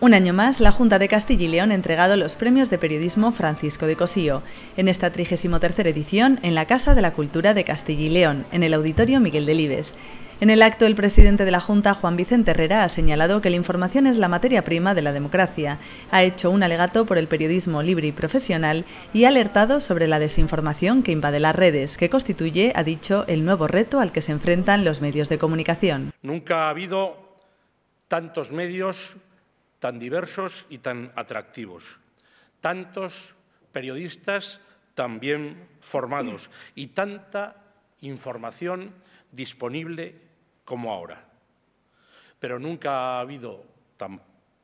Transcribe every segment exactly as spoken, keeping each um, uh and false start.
Un año más, la Junta de Castilla y León ha entregado los premios de periodismo Francisco de Cossío, en esta trigésima tercera edición en la Casa de la Cultura de Castilla y León, en el Auditorio Miguel Delibes. En el acto, el presidente de la Junta, Juan Vicente Herrera, ha señalado que la información es la materia prima de la democracia, ha hecho un alegato por el periodismo libre y profesional y ha alertado sobre la desinformación que invade las redes, que constituye, ha dicho, el nuevo reto al que se enfrentan los medios de comunicación. Nunca ha habido tantos medios tan diversos y tan atractivos, tantos periodistas tan bien formados y tanta información disponible como ahora. Pero nunca ha habido tan,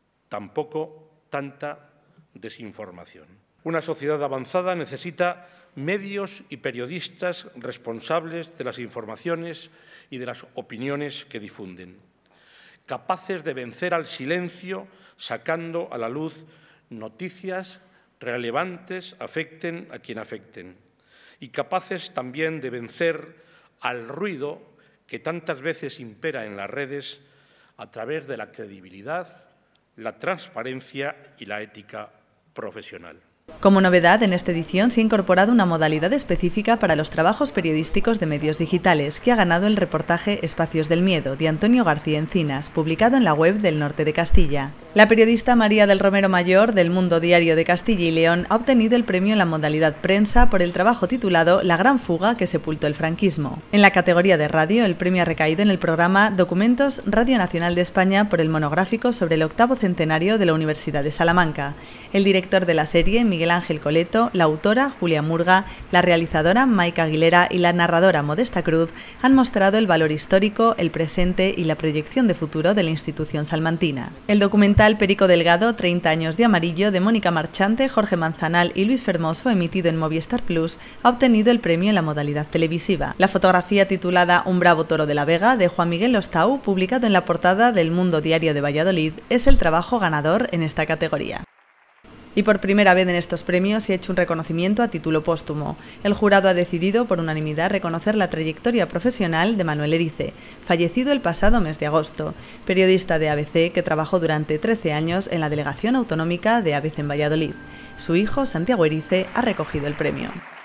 tampoco tanta desinformación. Una sociedad avanzada necesita medios y periodistas responsables de las informaciones y de las opiniones que difunden, capaces de vencer al silencio sacando a la luz noticias relevantes, afecten a quien afecten, y capaces también de vencer al ruido que tantas veces impera en las redes a través de la credibilidad, la transparencia y la ética profesional. Como novedad, en esta edición se ha incorporado una modalidad específica para los trabajos periodísticos de medios digitales, que ha ganado el reportaje Espacios del Miedo, de Antonio García Encinas, publicado en la web del Norte de Castilla. La periodista María del Romero Mayor, del Mundo Diario de Castilla y León, ha obtenido el premio en la modalidad prensa por el trabajo titulado La gran fuga que sepultó el franquismo. En la categoría de radio, el premio ha recaído en el programa Documentos Radio Nacional de España por el monográfico sobre el octavo centenario de la Universidad de Salamanca. El director de la serie, Miguel Ángel Coleto, la autora, Julia Murga, la realizadora, Maika Aguilera, y la narradora, Modesta Cruz, han mostrado el valor histórico, el presente y la proyección de futuro de la institución salmantina. El documental Perico Delgado, treinta años de amarillo, de Mónica Marchante, Jorge Manzanal y Luis Fermoso, emitido en Movistar Plus, ha obtenido el premio en la modalidad televisiva. La fotografía titulada Un bravo toro de la Vega, de Juan Miguel Lostau, publicado en la portada del Mundo Diario de Valladolid, es el trabajo ganador en esta categoría. Y por primera vez en estos premios se ha hecho un reconocimiento a título póstumo. El jurado ha decidido por unanimidad reconocer la trayectoria profesional de Manuel Erice, fallecido el pasado mes de agosto, periodista de A B C que trabajó durante trece años en la Delegación Autonómica de A B C en Valladolid. Su hijo, Santiago Erice, ha recogido el premio.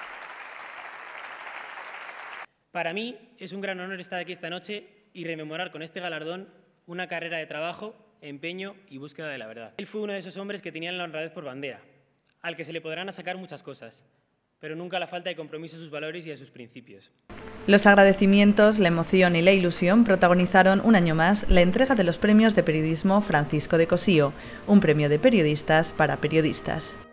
Para mí es un gran honor estar aquí esta noche y rememorar con este galardón una carrera de trabajo, empeño y búsqueda de la verdad. Él fue uno de esos hombres que tenían la honradez por bandera, al que se le podrán sacar muchas cosas, pero nunca la falta de compromiso a sus valores y a sus principios. Los agradecimientos, la emoción y la ilusión protagonizaron un año más la entrega de los premios de periodismo Francisco de Cossío, un premio de periodistas para periodistas.